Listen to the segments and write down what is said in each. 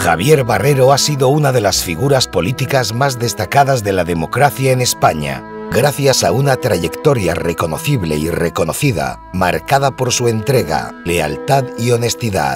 Javier Barrero ha sido una de las figuras políticas más destacadas de la democracia en España, gracias a una trayectoria reconocible y reconocida, marcada por su entrega, lealtad y honestidad.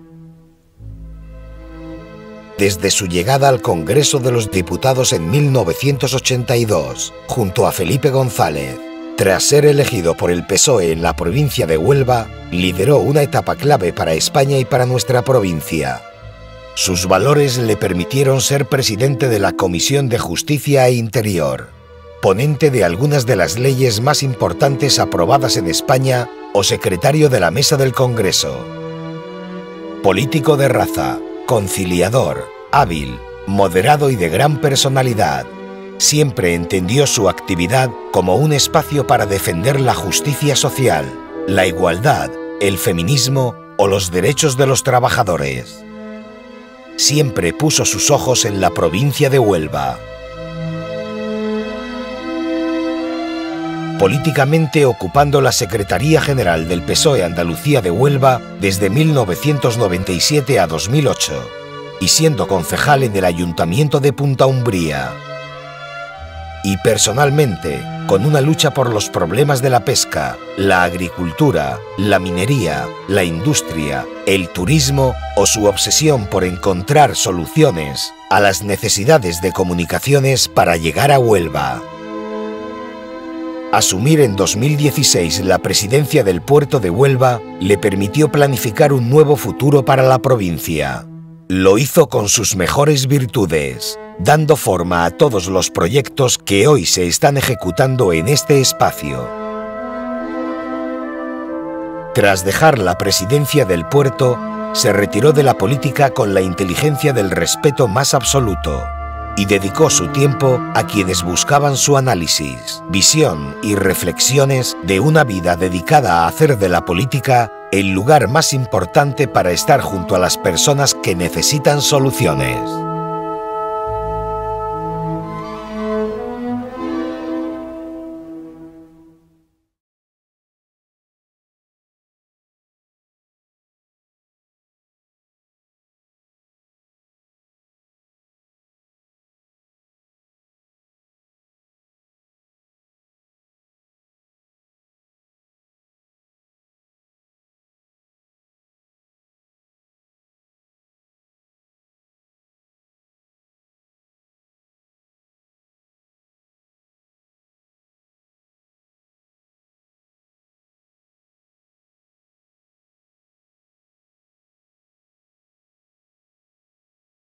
Desde su llegada al Congreso de los Diputados en 1982, junto a Felipe González, tras ser elegido por el PSOE en la provincia de Huelva, lideró una etapa clave para España y para nuestra provincia. Sus valores le permitieron ser presidente de la Comisión de Justicia e Interior, ponente de algunas de las leyes más importantes aprobadas en España o secretario de la Mesa del Congreso. Político de raza, conciliador, hábil, moderado y de gran personalidad, siempre entendió su actividad como un espacio para defender la justicia social, la igualdad, el feminismo o los derechos de los trabajadores. Siempre puso sus ojos en la provincia de Huelva. Políticamente ocupando la Secretaría General del PSOE Andalucía de Huelva desde 1997 a 2008 y siendo concejal en el Ayuntamiento de Punta Umbría. Y personalmente, con una lucha por los problemas de la pesca, la agricultura, la minería, la industria, el turismo o su obsesión por encontrar soluciones a las necesidades de comunicaciones para llegar a Huelva. Asumir en 2016 la presidencia del puerto de Huelva le permitió planificar un nuevo futuro para la provincia. Lo hizo con sus mejores virtudes, dando forma a todos los proyectos que hoy se están ejecutando en este espacio. Tras dejar la presidencia del puerto, se retiró de la política con la inteligencia del respeto más absoluto y dedicó su tiempo a quienes buscaban su análisis, visión y reflexiones de una vida dedicada a hacer de la política el lugar más importante para estar junto a las personas que necesitan soluciones.